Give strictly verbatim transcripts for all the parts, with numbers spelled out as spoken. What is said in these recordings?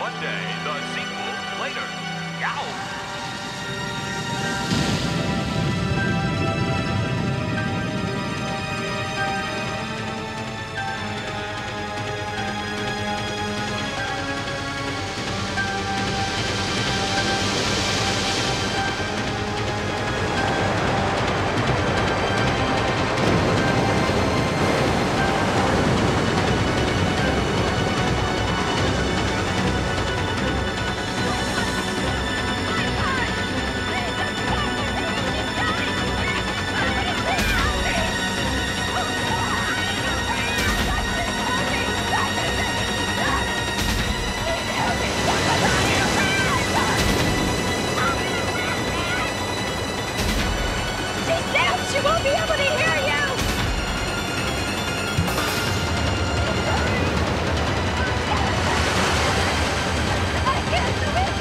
one day, the sequel later. Yow! She won't be able to hear you! I can't do it!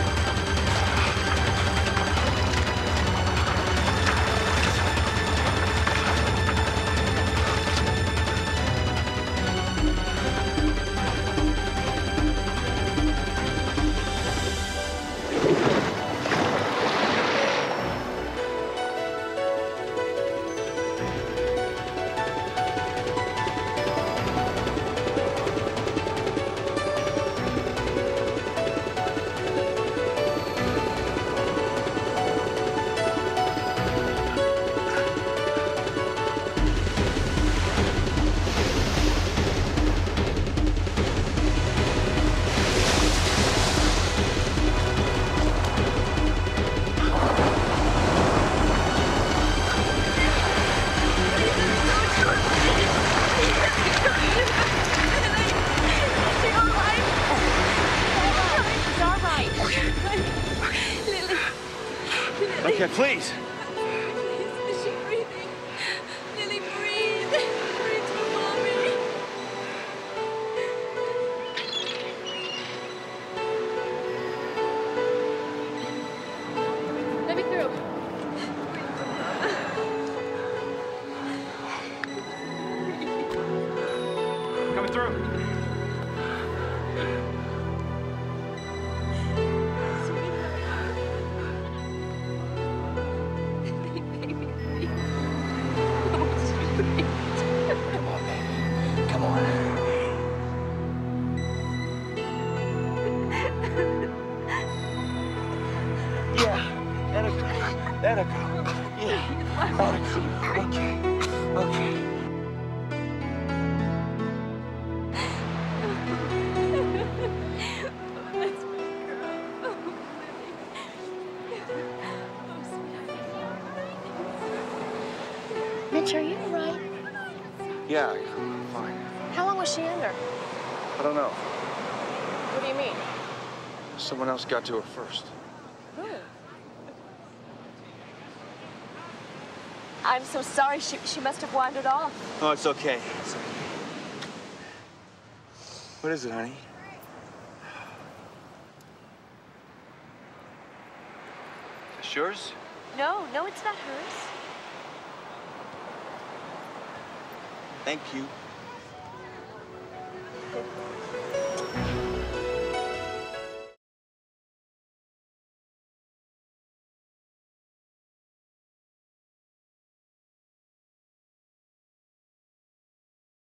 Okay, please. Is she breathing? Lily, breathe. Breathe for Mommy. Let me through. Coming through. Come on. Yeah, that'll go. That'll go. Yeah, that'll go. Okay, okay. That's my girl. Mitch, are you all right? Yeah, I'm fine. How long was she under? I don't know. What do you mean? Someone else got to her first. Who? I'm so sorry. She, she must have wandered off. Oh, it's okay. It's okay. What is it, honey? It's yours? No, no, it's not hers. Thank you.